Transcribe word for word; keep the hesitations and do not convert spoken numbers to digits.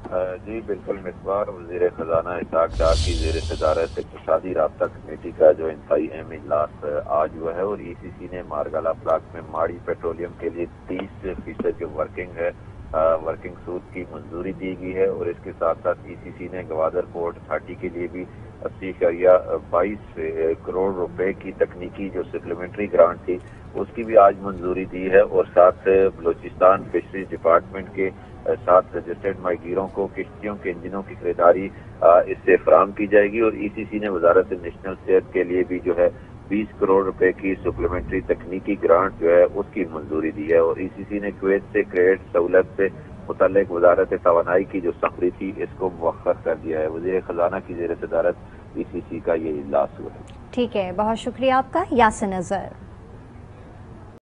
जी बिल्कुल मिसबाह, वज़ीर खजाना इशाक डार की ज़ेर सदारत इक़्तिसादी राब्ता कमेटी का जो इंतहाई अहम इजलास आज हुआ है और ई सी सी ने मारगाला ब्लॉक में माड़ी पेट्रोलियम के लिए तीस फीसद जो वर्किंग है वर्किंग सूद की मंजूरी दी गई है और इसके साथ साथ ई सी सी ने गवादर पोर्ट अथॉरिटी के लिए भी अस्सी शरिया बाईस करोड़ रुपए की तकनीकी जो सप्लीमेंट्री ग्रांट थी उसकी भी आज मंजूरी दी है और साथ बलोचिस्तान फिशरीज डिपार्टमेंट के साथ रजिस्टर्ड माहीगीरों को किश्तियों के इंजनों की खरीदारी इससे फराहम की जाएगी और ई सी सी ने वजारत नेशनल सेहत के लिए भी जो है बीस करोड़ रुपए की सप्लीमेंट्री तकनीकी ग्रांट जो है उसकी मंजूरी दी है और ई सी सी ने कुवैत से क्रेडिट सहूलत से मुतल्लिक वजारत तवानाई की जो समरी थी इसको मुअख्खर कर दिया है। वज़ीर खजाना की ज़ेर सदारत ई सी सी का ये इजलास हुआ है। ठीक है, बहुत शुक्रिया आपका यासिन नजर।